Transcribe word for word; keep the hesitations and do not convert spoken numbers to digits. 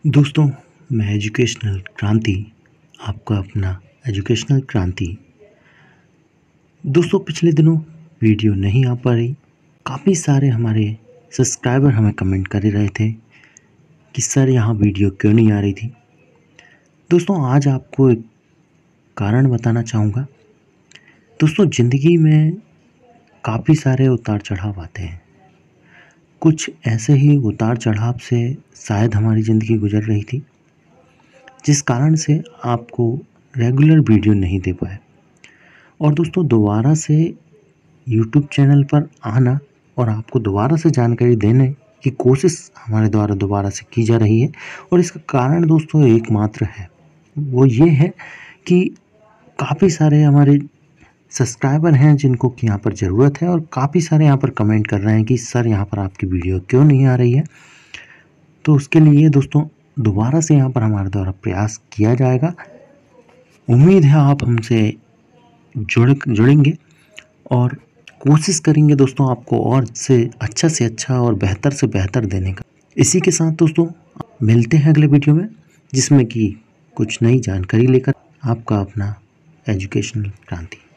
दोस्तों, मैं एजुकेशनल क्रांति, आपका अपना एजुकेशनल क्रांति। दोस्तों, पिछले दिनों वीडियो नहीं आ पा रही। काफ़ी सारे हमारे सब्सक्राइबर हमें कमेंट कर रहे थे कि सर यहाँ वीडियो क्यों नहीं आ रही थी। दोस्तों, आज आपको एक कारण बताना चाहूँगा। दोस्तों, ज़िंदगी में काफ़ी सारे उतार चढ़ाव आते हैं। कुछ ऐसे ही उतार चढ़ाव से शायद हमारी ज़िंदगी गुजर रही थी, जिस कारण से आपको रेगुलर वीडियो नहीं दे पाए। और दोस्तों, दोबारा से यूट्यूब चैनल पर आना और आपको दोबारा से जानकारी देने की कोशिश हमारे द्वारा दोबारा से की जा रही है। और इसका कारण दोस्तों एकमात्र है, वो ये है कि काफ़ी सारे हमारे सब्सक्राइबर हैं जिनको कि यहाँ पर ज़रूरत है, और काफ़ी सारे यहाँ पर कमेंट कर रहे हैं कि सर यहाँ पर आपकी वीडियो क्यों नहीं आ रही है। तो उसके लिए दोस्तों दोबारा से यहाँ पर हमारे द्वारा प्रयास किया जाएगा। उम्मीद है आप हमसे जुड़ जुड़ेंगे और कोशिश करेंगे दोस्तों आपको और से अच्छा से अच्छा और बेहतर से बेहतर देने का। इसी के साथ दोस्तों मिलते हैं अगले वीडियो में, जिसमें कि कुछ नई जानकारी लेकर। आपका अपना एजुकेशनल क्रांति।